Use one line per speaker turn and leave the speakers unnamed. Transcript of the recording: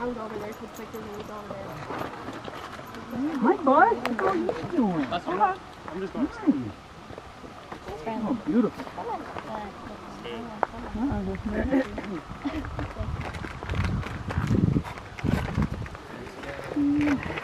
I'm going over there to take pictures and he's over there.
Hi, bud. How are you doing?
That's right. I'm just going to stay.
Oh, beautiful.
Come on.